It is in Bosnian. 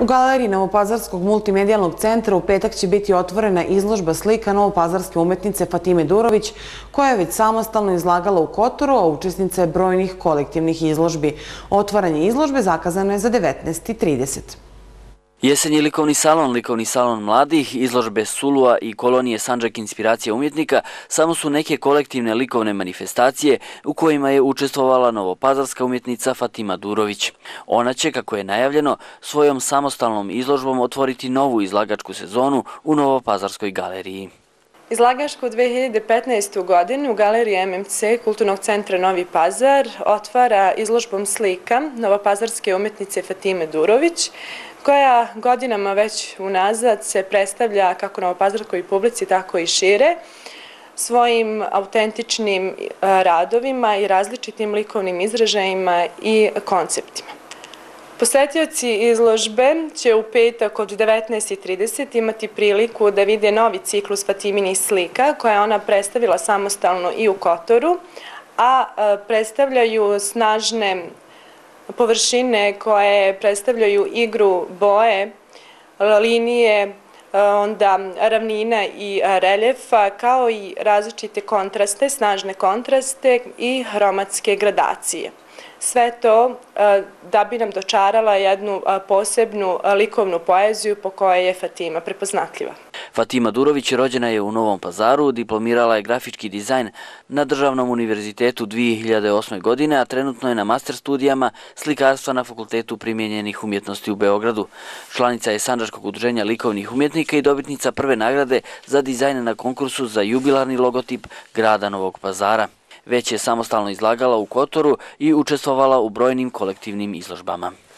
U galeriji Novopazarskog multimedijalnog centra u petak će biti otvorena izložba slika novopazarske umetnice Fatime Durović, koja je već samostalno izlagala u Kotoru, a učesnica je brojnih kolektivnih izložbi. Otvaranje izložbe zakazano je za 19:30. Jesenji likovni salon mladih, izložbe Sulua i kolonije Sandžak inspiracija umjetnika samo su neke kolektivne likovne manifestacije u kojima je učestvovala novopazarska umjetnica Fatima Durović. Ona će, kako je najavljeno, svojom samostalnom izložbom otvoriti novu izlagačku sezonu u Novopazarskoj galeriji. Izlagačku 2015. godinu u galeriji MMC Kulturnog centra Novi Pazar otvara izložbom slika novopazarske umjetnice Fatime Durović, koja godinama već unazad se predstavlja kako novopazarskoj publici, tako i šire, svojim autentičnim radovima i različitim likovnim izražajima i konceptima. Posetioci izložbe će u petak od 19:30 imati priliku da vide novi ciklus Fatiminih slika, koje je ona predstavila samostalno i u Kotoru, a predstavljaju snažne površine koje predstavljaju igru boje, linije, onda ravnina i reljefa, kao i različite kontraste, snažne kontraste i hromatske gradacije. Sve to da bi nam dočarala jednu posebnu likovnu poeziju po kojoj je Fatima prepoznatljiva. Fatima Durović rođena je u Novom Pazaru, diplomirala je grafički dizajn na Državnom univerzitetu 2008. godine, a trenutno je na master studijama slikarstva na Fakultetu primijenjenih umjetnosti u Beogradu. Članica je Sandžačkog udruženja likovnih umjetnika i dobitnica prve nagrade za dizajn na konkursu za jubilarni logotip grada Novog Pazara. Već je samostalno izlagala u Kotoru i učestvovala u brojnim kolektivnim izložbama.